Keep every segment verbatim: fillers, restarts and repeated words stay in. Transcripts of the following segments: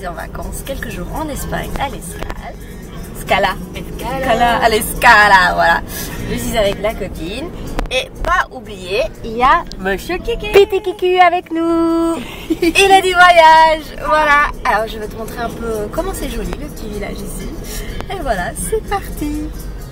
partie en vacances quelques jours en Espagne à l'Escale. Scala. Escala. Scala, à l'Escala, voilà. Je suis avec la copine. Et pas oublier, il y a Monsieur Kiki. Petit Kiki avec nous. Il a du voyage. Voilà. Alors je vais te montrer un peu comment c'est joli le petit village ici. Et voilà, c'est parti.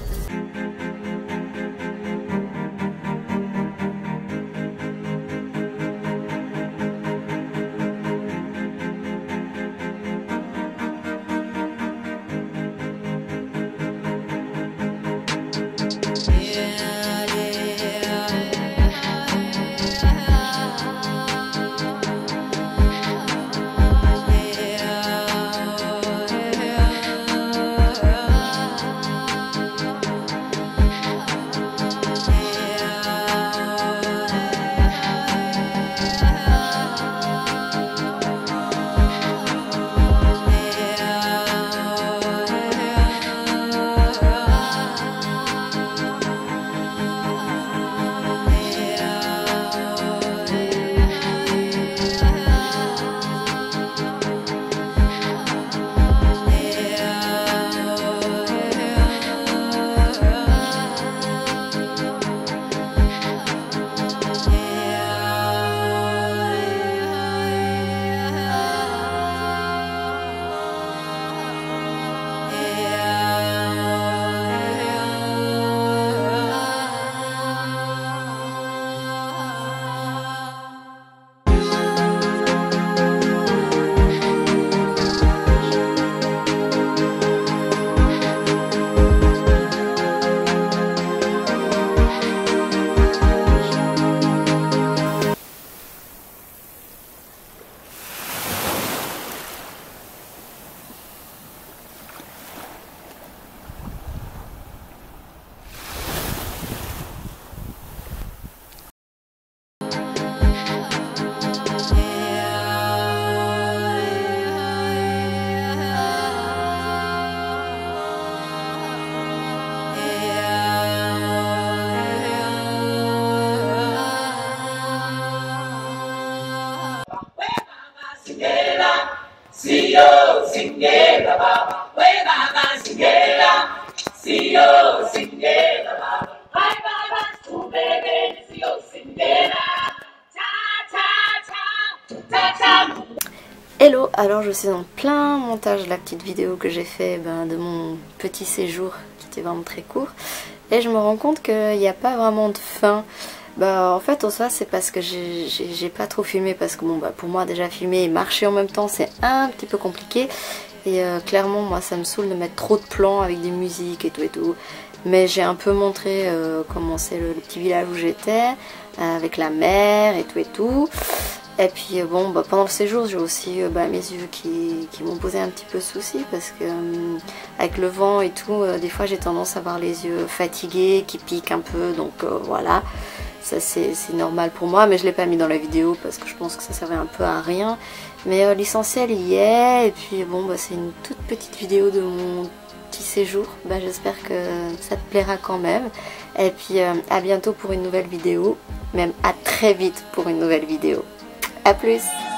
Siyo singela baba, we baba singela. Siyo singela baba, hi baba subebe. Siyo singela, ta ta ta ta ta. Hello, alors je suis en plein montage de la petite vidéo que j'ai fait ben, de mon petit séjour qui était vraiment très court. Et je me rends compte qu'il n'y a pas vraiment de fin. Bah en fait en soi c'est parce que j'ai pas trop filmé parce que bon bah pour moi déjà filmer et marcher en même temps c'est un petit peu compliqué et euh, clairement moi ça me saoule de mettre trop de plans avec des musiques et tout et tout, mais j'ai un peu montré euh, comment c'est le, le petit village où j'étais euh, avec la mer et tout et tout. Et puis euh, bon bah pendant le séjour j'ai aussi euh, bah, mes yeux qui, qui m'ont posé un petit peu de soucis parce que euh, avec le vent et tout euh, des fois j'ai tendance à avoir les yeux fatigués qui piquent un peu, donc euh, voilà. Ça c'est normal pour moi, mais je ne l'ai pas mis dans la vidéo parce que je pense que ça servait un peu à rien. Mais euh, l'essentiel y est. Et puis bon, bah, c'est une toute petite vidéo de mon petit séjour. Bah, j'espère que ça te plaira quand même. Et puis euh, à bientôt pour une nouvelle vidéo. Même à très vite pour une nouvelle vidéo. A plus!